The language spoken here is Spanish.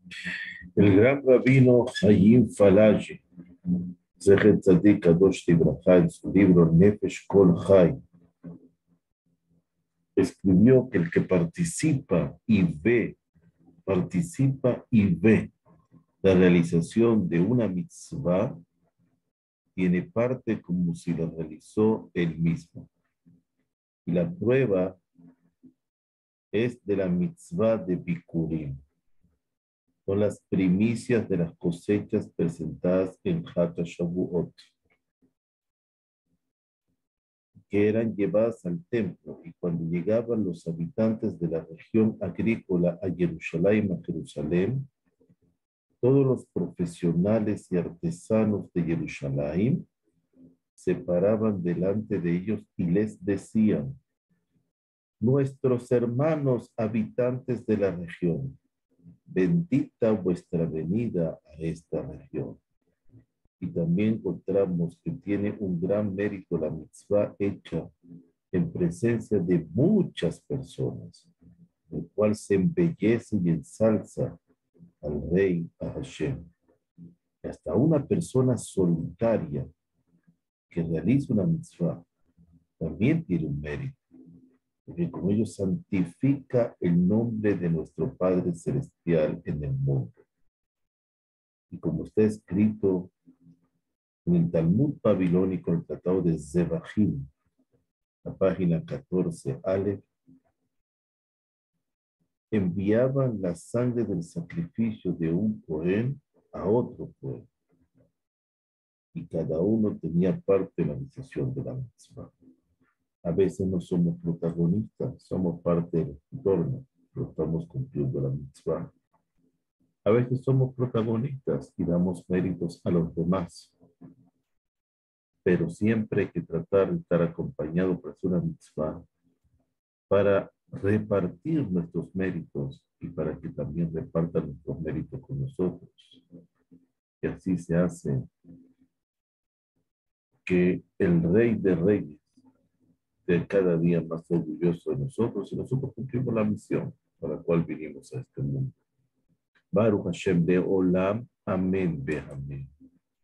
El gran rabino Hayim Falaje, Zecher Tzadik Kadosh Libraja, en su libro Nefesh Kol Chai, escribió que el que participa y ve la realización de una mitzvah, tiene parte como si la realizó él mismo. Y la prueba es de la mitzvah de Bikurim. Son las primicias de las cosechas presentadas en Hag HaShavuot, que eran llevadas al templo, y cuando llegaban los habitantes de la región agrícola a Jerusalén, todos los profesionales y artesanos de Jerusalén se paraban delante de ellos y les decían: nuestros hermanos habitantes de la región, bendita vuestra venida a esta región. Y también encontramos que tiene un gran mérito la mitzvah hecha en presencia de muchas personas, el cual se embellece y ensalza al rey, a Hashem. Y hasta una persona solitaria que realiza una mitzvah también tiene un mérito, porque con ello santifica el nombre de nuestro Padre Celestial en el mundo. Y como está escrito en el Talmud babilónico, el tratado de Zebahim, la página 14, Aleph, enviaban la sangre del sacrificio de un Cohen a otro Cohen, y cada uno tenía parte en la realización de la mitzvah. A veces no somos protagonistas, somos parte del entorno, pero estamos cumpliendo la mitzvah. A veces somos protagonistas y damos méritos a los demás, pero siempre hay que tratar de estar acompañado por una mitzvah para repartir nuestros méritos y para que también repartan nuestros méritos con nosotros. Y así se hace que el Rey de Reyes esté cada día más orgulloso de nosotros, y nosotros cumplimos la misión para la cual vinimos a este mundo. Baruch Hashem de Olam. Amén. Amén.